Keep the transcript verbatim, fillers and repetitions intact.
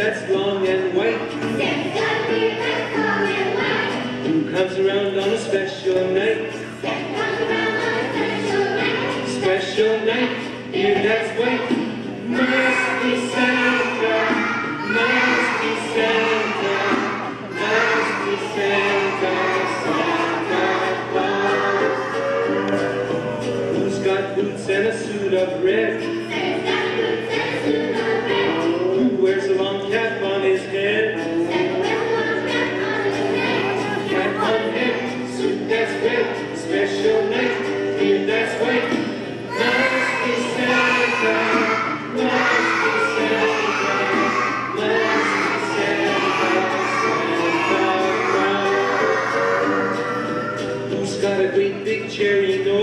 that's long and white. Santa's got a beard that's long and white. Who comes around on a special night? Santa comes around on a special night. Special night, beard that's white. Must be Santa, must be Santa, must be Santa, Santa Claus. Who's got boots and a suit of red? Santa's got boots and a suit of red. Who wears a long cap on his head? Santa wears a long cap on his head. Cap on head, suit that's red. Special night, beard that's white. Must be Santa, must be Santa, must be Santa, Santa Claus. Who's got a great big cherry nose?